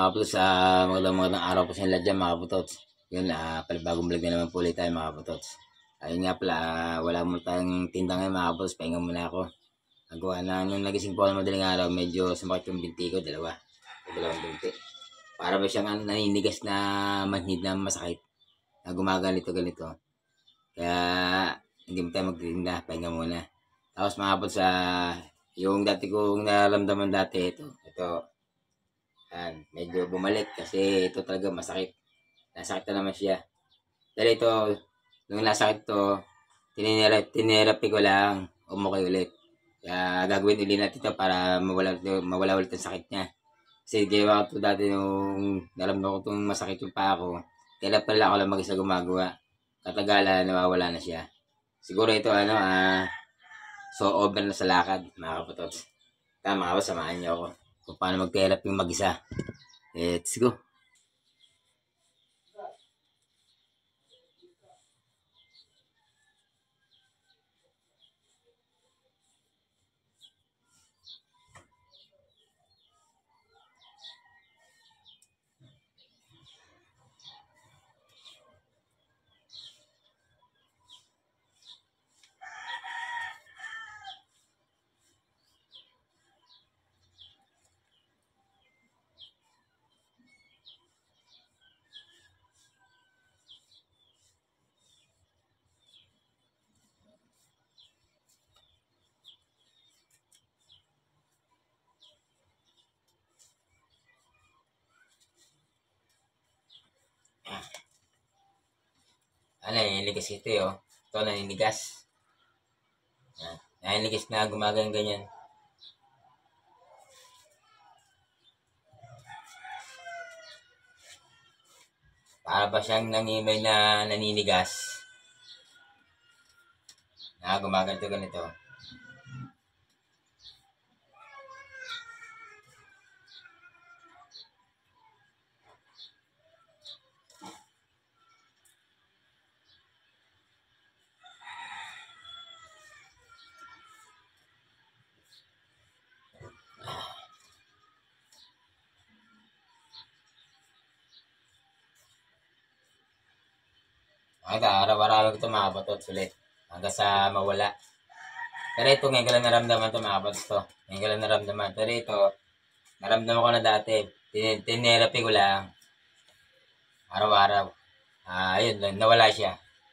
mga kaputots, magandang araw po sa inyo lahat dyan mga kaputots. Yun, palibagong vlog na naman po ulit tayo mga kaputots. Ayun nga pala, wala mo tayong tinda ngayon mga kaputots, pahinga muna ako. Nagawa na, nung nagising po ako ng madaling araw, medyo sumakit yung binti ko, dalawang binti. Para ba siyang naninigas na manhid na masakit, na gumaganito ganito. Kaya, hindi mo tayo magtinda, pahinga muna. Tapos mga kaputots, yung dati kong nararamdaman dati, ito. Medyo bumalik kasi ito talaga masakit. Nasakit na naman siya. Dahil ito, nung nasakit to, tinerapy ko lang, umukay ulit. Kaya gagawin ulit natin ito para mawala ulit ang sakit niya. Kasi ginawa ko ito dati nung naramdaman ko itong masakit yung paa ko. Kaya pala ako lang mag-isa gumagawa. Katagalan, nawawala na siya. Siguro ito, so over na sa lakad, mga kaputots. Tama ako, samahan niyo ako kung paano mag-therapy yung mag-isa. Let's go. Naninigas ito eh, oh. Ito, naninigas. Naninigas na gumagang ganyan. Para ba siyang nangimay na naninigas? Gumaganto ganito. Araw-araw ito mga kaputots ulit. Hanggang sa mawala. Pero ito, ngayon ko lang naramdaman ito mga kaputots to. Ngayon ko lang naramdaman. Pero ito, naramdaman ko na dati. Tinerapy ko lang. Araw-araw. Ayun, nawala siya.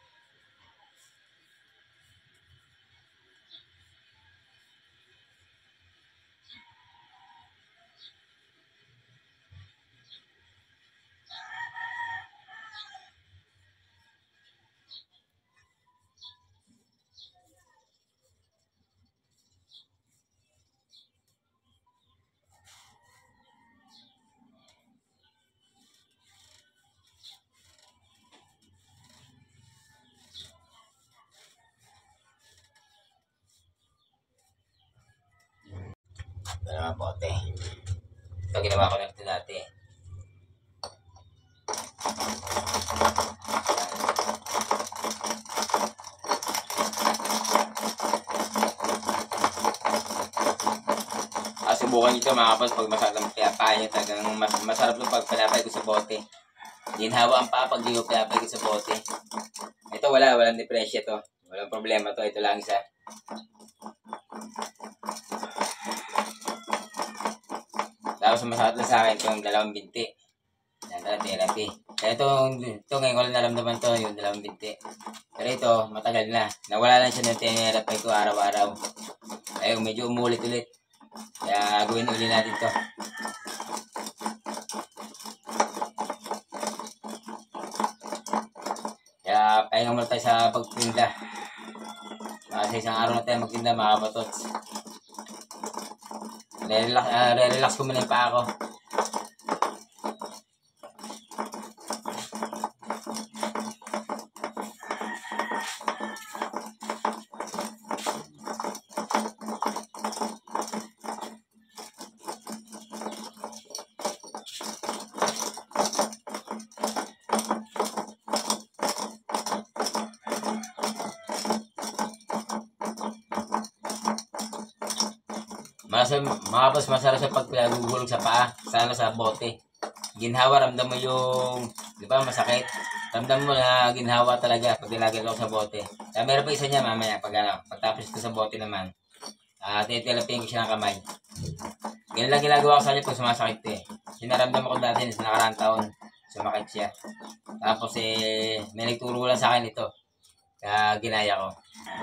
Mga bote. Ito ginawa ko na ito dati. Subukan nyo ito mga kapos pag masarap ang pinapay nyo. Talagang masarap yung pag pinapay ko sa bote. Ginhawa ang paa pag di ko pinapay ko sa bote. Ito walang depresya to. Walang problema to. Ito lang isa. Tapos masakit na sa akin itong dalawang binti. Yan, therapy. Ito ngayon ko lang naramdaman to, yung dalawang binti. Pero ito, matagal na. Nawala lang siya ng therapy ko araw-araw. Ayun, medyo umulit ulit. Kaya gawin ulit natin to. Kaya pahinga muna tayo sa pagtinda. Sa isang araw na tayo magtinda mga kaputots. Relax ko muna yung paa ko. Masarap sa pagpagugulog sa paa, sana sa bote. ginhawa, ramdam mo yung, di ba, masakit. Ramdam mo na ginhawa talaga pag nilagay ko sa bote. Kaya meron pa isa niya mamaya pag ano, pagtapos ko sa bote naman. Titilapin ko siya ng kamay. Ganun lang ginagawa ko sa kanya pag sumasakit eh. Sinaramdam ko dati sa nakaraang taon, sumakit siya. Tapos may nagturo lang sa akin ito. Kaya ginaya ko.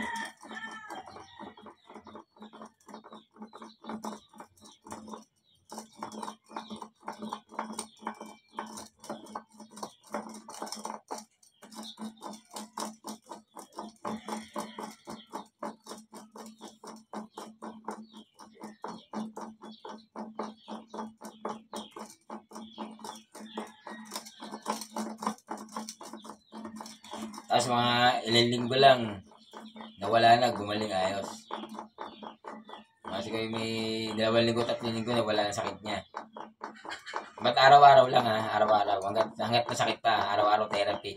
Tapos mga ilang linggo lang, nawala na, gumaling ayos. Kasi kayo may 2 linggo, 3 linggo, nawala na sakit niya. Ba't araw-araw lang ha? Araw-araw. Hanggat masakit pa, araw-araw therapy.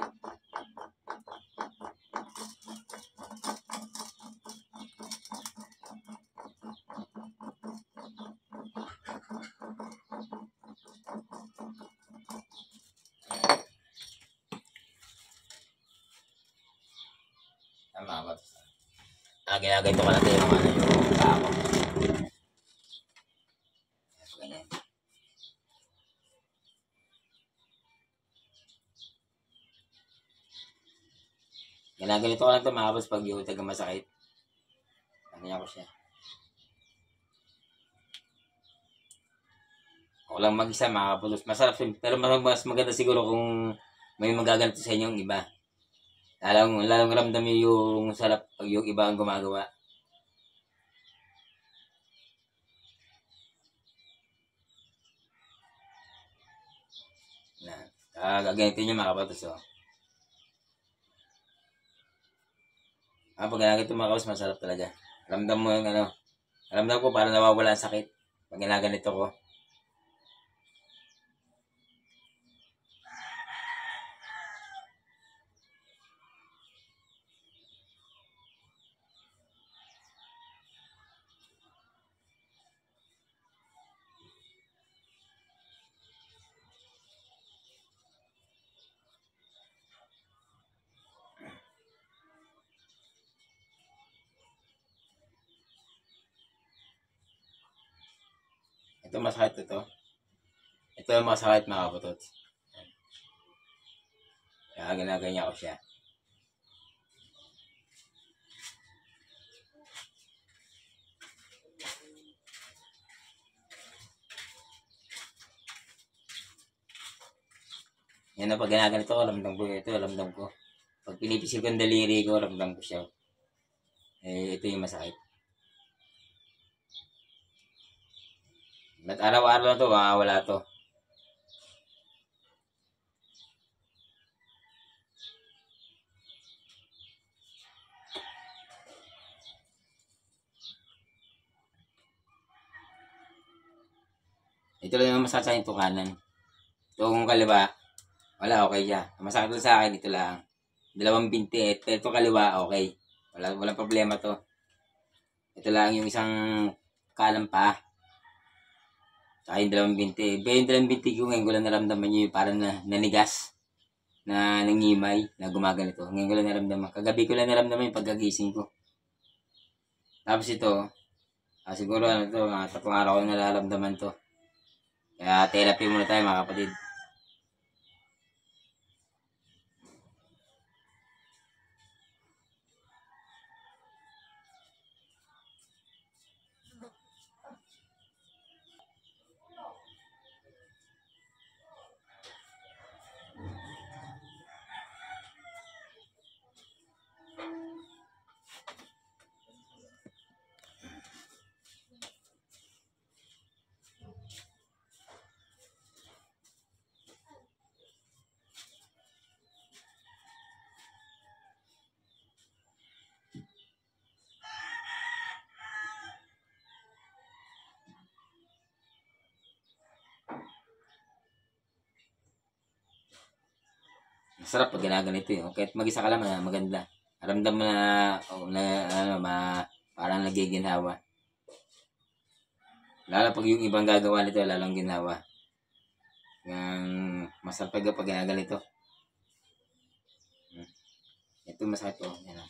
Tama ba? Ginagayto ko natin yung ano yung paa ko. Ganyan. Ginaganito ko lang ito mga boss pag yung taga masakit. Ganyan ko siya. Ako lang mag-isa mga kapulos. Masarap siya. Pero mas maganda siguro kung may magaganito sa inyong iba. Lalong ramdam yung sarap pag yung iba ang gumagawa. Gaganito nyo mga kapulos. Oh. Pag ginaganito mga kapulos, masarap talaga. Ramdam mo yung ano. Ramdam ko parang nawawala ang sakit. Pag ginaganito ko. Ito masakit ito. Ito yung masakit mga kapulos. Kaya ginaganyan ko siya. Yan na pag ginaganito ko, ramdam ko ito, ramdam ko. Pag pinipisil ko ang daliri ko, ramdam ko siya. Ito yung masakit. At araw-araw na to, wala to. Ito lang yung masakit sa akin, ito kanan. Ito kung kaliwa, wala, okay siya. Masakit lang sa akin, ito lang. 2 binti, ito kaliwa, okay. Walang problema to. Ito lang yung isang kanan pa. Tsaka yung 2 binti. Yung 2 binti ko ngayon ko lang naramdaman nyo yung parang nanigas. Na nangimay, na gumaganito. Ngayon ko lang naramdaman. Kagabi ko lang naramdaman yung pagkagising ko. Tapos ito, siguro ano to, 3 araw ko nararamdaman to. Kaya therapy muna tayo mga kapatid. Masarap pag ginaganito yun. Kahit mag-isa ka lang, maganda. Aramdam mo parang nagiginhawa. Lalo pag yung ibang gagawa nito, lalong ginhawa. Masarap pag ginaganito. Ito masakit to. Yan.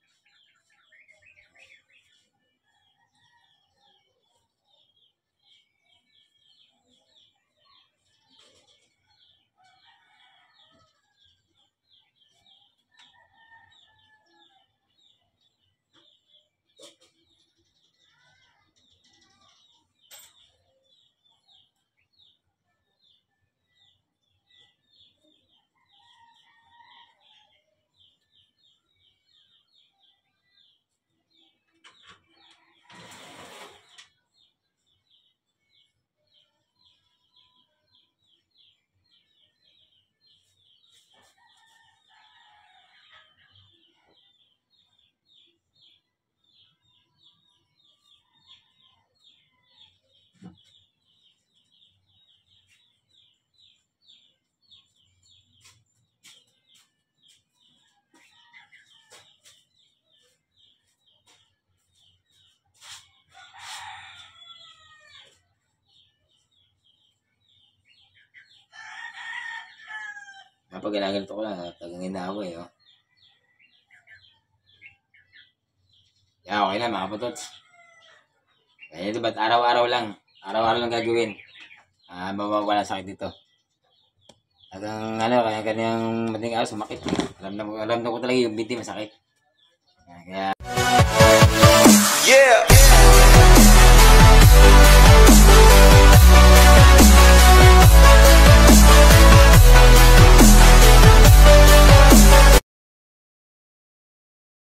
Kapag ginaganito ko lang, tagang inaaway, oh. Yeah, okay na mga putots. Kaya ito ba't araw-araw lang gagawin. Mawawala sakit dito. Kaya kanyang madaling araw sumakit. Alam na ko talaga yung binti masakit. Kaya... Yeah!